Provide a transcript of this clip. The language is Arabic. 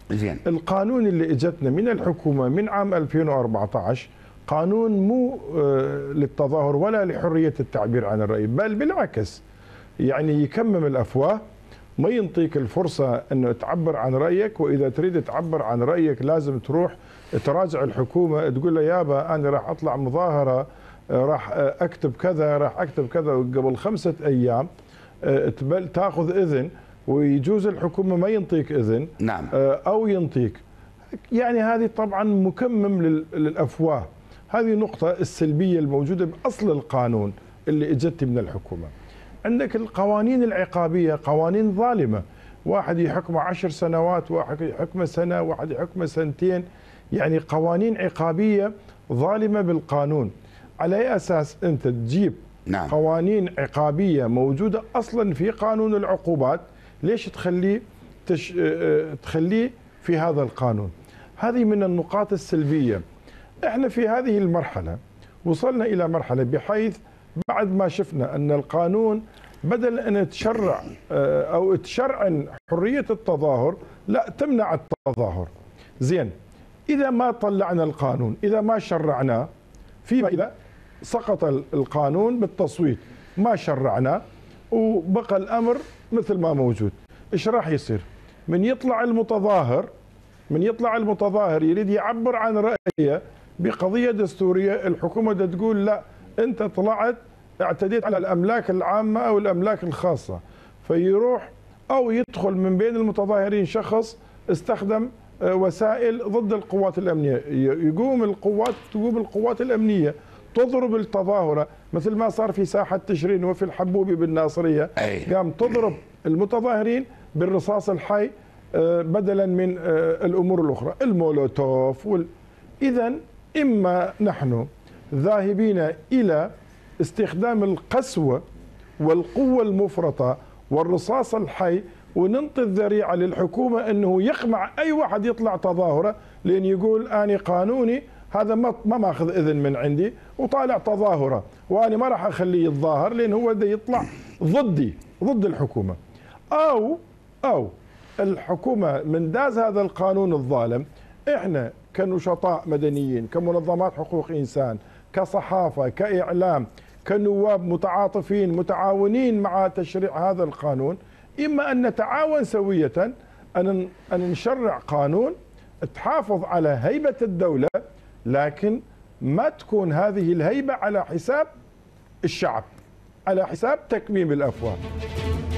زين. القانون اللي اجتنا من الحكومة من عام 2014 قانون مو للتظاهر ولا لحرية التعبير عن الرأي، بل بالعكس يعني يكمم الأفواه، ما ينطيك الفرصة أنه تعبر عن رأيك، وإذا تريد تعبر عن رأيك لازم تروح تراجع الحكومة تقول له يابا أنا راح أطلع مظاهرة، راح أكتب كذا، راح أكتب كذا، وقبل 5 أيام تأخذ إذن، ويجوز الحكومة ما ينطيك إذن. نعم. أو ينطيك. يعني هذه طبعا مكمم للأفواه. هذه النقطة السلبية الموجودة بأصل القانون اللي اجت من الحكومة. عندك القوانين العقابية قوانين ظالمة، واحد يحكمه 10 سنوات، واحد يحكمه سنة، واحد يحكمه 2 سنين، يعني قوانين عقابية ظالمة بالقانون. على أي أساس أنت تجيب نعم. قوانين عقابية موجودة أصلا في قانون العقوبات، ليش تخليه في هذا القانون؟ هذه من النقاط السلبية. احنا في هذه المرحلة وصلنا إلى مرحلة بحيث بعد ما شفنا أن القانون بدل أن تشرع أو تشرعن حرية التظاهر، لا تمنع التظاهر. زين، إذا ما طلعنا القانون، إذا ما شرعناه، فيما إذا سقط القانون بالتصويت ما شرعناه وبقى الأمر مثل ما موجود، إيش راح يصير؟ من يطلع المتظاهر يريد يعبر عن رأيه بقضية دستورية، الحكومة تقول لا أنت طلعت اعتديت على الأملاك العامة أو الأملاك الخاصة، فيروح أو يدخل من بين المتظاهرين شخص استخدم وسائل ضد القوات الأمنية، تقوم القوات الأمنية تضرب التظاهرة، مثل ما صار في ساحة تشرين وفي الحبوبي بالناصرية، قام تضرب المتظاهرين بالرصاص الحي بدلا من الأمور الأخرى، المولوتوف إذا إما نحن ذاهبين إلى استخدام القسوة والقوة المفرطة والرصاص الحي، وننطي الذريعة للحكومة أنه يقمع أي واحد يطلع تظاهرة، لأن يقول أنا قانوني هذا ما ماخذ إذن من عندي وطالع تظاهرة، وأنا ما راح أخليه يتظاهر لأن هو ده يطلع ضدي، ضد الحكومة. أو الحكومة من داز هذا القانون الظالم، إحنا كنشطاء مدنيين، كمنظمات حقوق إنسان، كصحافة، كإعلام، كنواب متعاطفين متعاونين مع تشريع هذا القانون، إما أن نتعاون سوية أن نشرع قانون تحافظ على هيبة الدولة، لكن ما تكون هذه الهيبة على حساب الشعب، على حساب تكميم الأفواه.